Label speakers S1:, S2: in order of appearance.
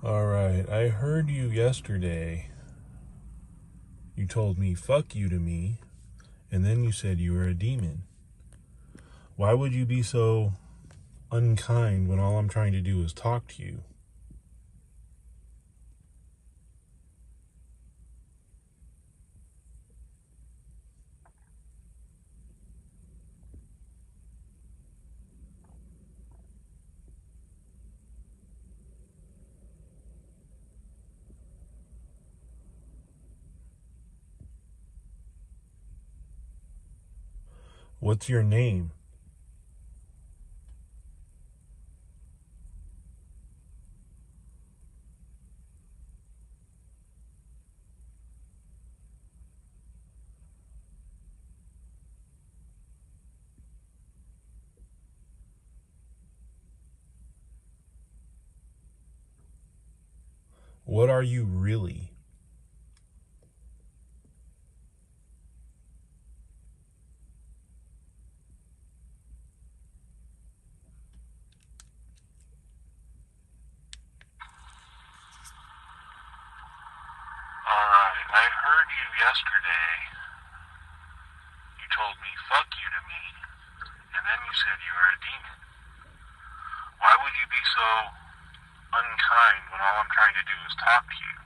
S1: Alright, I heard you yesterday. You told me, fuck you to me, and then you said you were a demon. Why would you be so unkind when all I'm trying to do is talk to you? What's your name? What are you really?
S2: Alright, I heard you yesterday. You told me, fuck you to me, and then you said you were a demon. Why would you be so unkind when all I'm trying to do is talk to you?